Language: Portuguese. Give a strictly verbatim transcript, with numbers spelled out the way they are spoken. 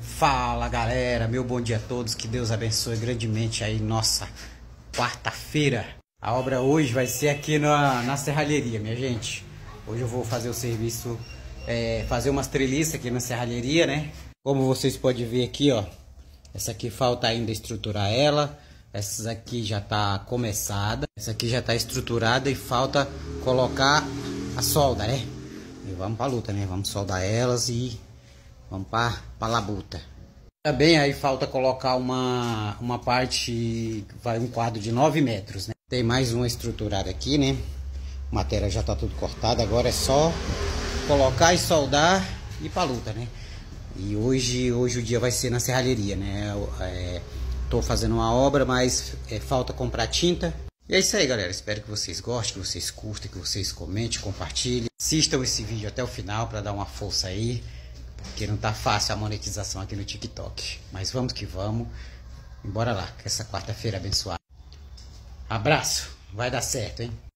Fala galera, meu bom dia a todos, que Deus abençoe grandemente aí nossa quarta-feira. A obra hoje vai ser aqui na, na serralheria, minha gente. Hoje eu vou fazer o serviço, é, fazer umas treliças aqui na serralheria, né? Como vocês podem ver aqui, ó, essa aqui falta ainda estruturar ela. Essa aqui já tá começada, essa aqui já tá estruturada e falta colocar a solda, né? E vamos pra luta, né? Vamos soldar elas e vamos pra, pra labuta. Também aí falta colocar uma, uma parte, vai um quadro de nove metros, né? Tem mais uma estruturada aqui, né? A matéria já tá tudo cortada, agora é só colocar e soldar e ir pra luta, né? E hoje, hoje o dia vai ser na serralheria, né? É, tô fazendo uma obra, mas é, falta comprar tinta. E é isso aí, galera. Espero que vocês gostem, que vocês curtem, que vocês comentem, compartilhem. Assistam esse vídeo até o final para dar uma força aí, porque não tá fácil a monetização aqui no TikTok. Mas vamos que vamos. E bora lá, que essa quarta-feira abençoada. Abraço. Vai dar certo, hein?